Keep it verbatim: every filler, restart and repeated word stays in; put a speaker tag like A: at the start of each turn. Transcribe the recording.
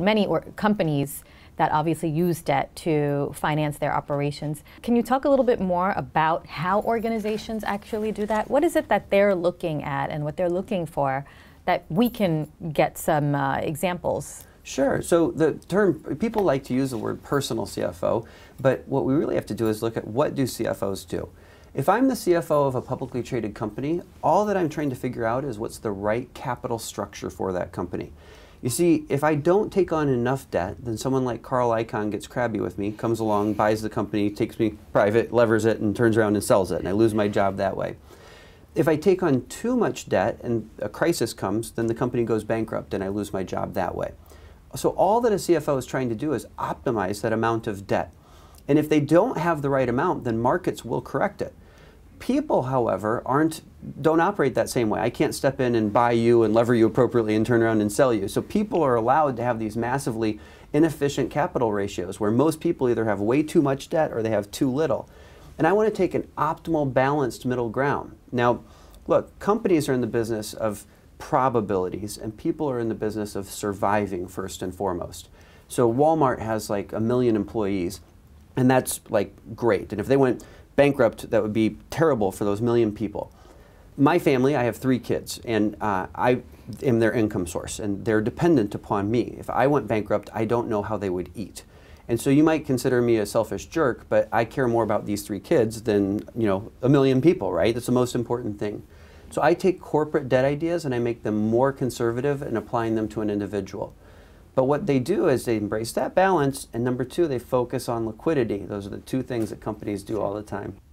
A: many or companies that obviously use debt to finance their operations. Can you talk a little bit more about how organizations actually do that? What is it that they're looking at and what they're looking for that we can get some uh, examples?
B: Sure. So the term, people like to use the word personal C F O, but what we really have to do is look at what do C F Os do. If I'm the C F O of a publicly traded company, all that I'm trying to figure out is what's the right capital structure for that company. You see, if I don't take on enough debt, then someone like Carl Icahn gets crabby with me, comes along, buys the company, takes me private, levers it, and turns around and sells it, and I lose my job that way. If I take on too much debt and a crisis comes, then the company goes bankrupt and I lose my job that way. So all that a C F O is trying to do is optimize that amount of debt. And if they don't have the right amount, then markets will correct it. People, however, aren't, don't operate that same way. I can't step in and buy you and lever you appropriately and turn around and sell you. So people are allowed to have these massively inefficient capital ratios where most people either have way too much debt or they have too little. And I want to take an optimal balanced middle ground. Now, look, companies are in the business of probabilities and people are in the business of surviving first and foremost. So Walmart has like a million employees and that's like great. And if they went bankrupt, that would be terrible for those million people. My family, I have three kids, and uh, I am their income source, and they're dependent upon me. If I went bankrupt, I don't know how they would eat. And so you might consider me a selfish jerk, but I care more about these three kids than, you know, a million people, right? That's the most important thing. So I take corporate debt ideas and I make them more conservative and applying them to an individual. But what they do is they embrace that balance, and number two, they focus on liquidity. Those are the two things that companies do all the time.